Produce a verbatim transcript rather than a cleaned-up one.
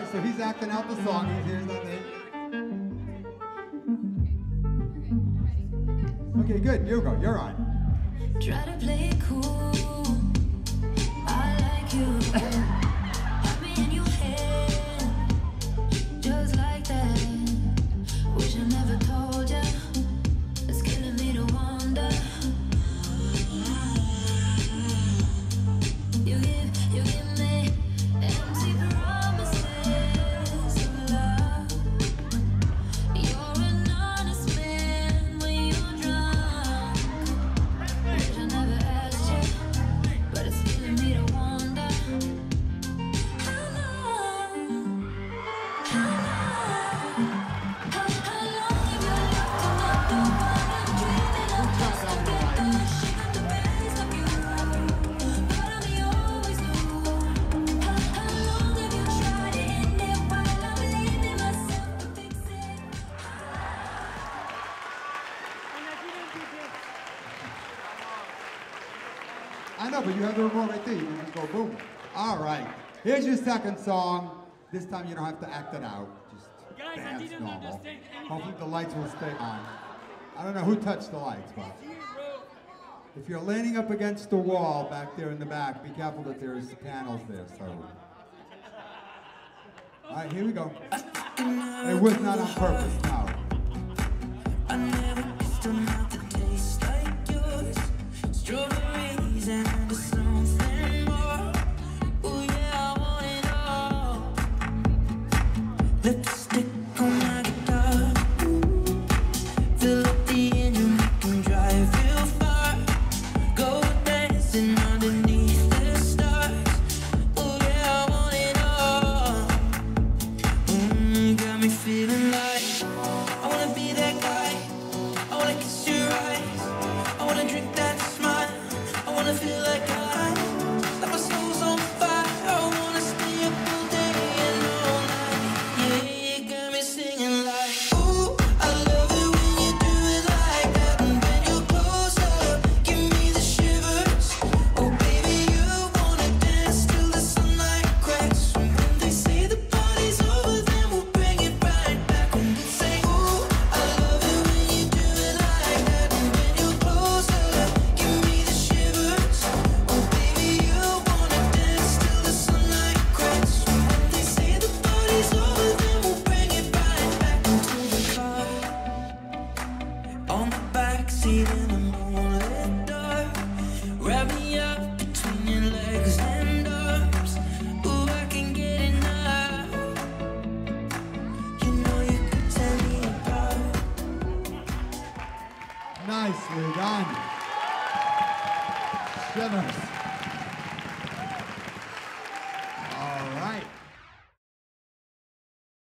so he's acting out the song. He's here's that thing. Okay, good. You go. You're on. Try to play it cool. I like you. Have me in your head, just like that. Wish I never told ya. It's killing me to wonder. You give, you give me empty promises of love. You're an honest man when you're drunk. Wish I never asked you, but it's killing me to wonder. How long, how long, how, how long have you looked at the one I'm dreaming of? Just to get the shit out the best of you. But I'm always new. How, how long have you tried it in there while I'm leaving myself to fix it? I know, but you have the remote right there. You can just go boom. All right. Here's your second song. This time you don't have to act it out. Just Guys, I dance didn't normal. understand anything. Hopefully the lights will stay on. I don't know who touched the lights, but if you're leaning up against the wall back there in the back, be careful that there's panels there. So, all right, here we go. It was not on purpose. No. I never kissed a mouth that tastes like yours. Strawberries and something more. Oh yeah, I want it all. Lipstick on my guitar. Fill up the engine, we can drive real far. Go dancing underneath the stars. Oh yeah, I want it all. Mm, got me feeling like I wanna be that guy. I wanna kiss your eyes. I wanna drink that smile. I wanna feel like I like my soul's on fire. I wanna stay up all day and all night. Yeah, you got me singing like, ooh, I love it when you do it like that. And when you're closer, give me the shivers. Oh baby, you wanna dance till the sunlight cracks. And when they say the party's over, then we'll bring it right back. And they say, ooh, I love it when you do it like that. And when you're closer, give me the shivers. Oh baby, you wanna dance till the sunlight cracks. And when they say the party's over, then we'll bring it right back into the car. On the backseat in the moonlit dark. Wrap me up between your legs and arms. Ooh, I can get enough. You know you could tear me apart. Nicely done. Shivers.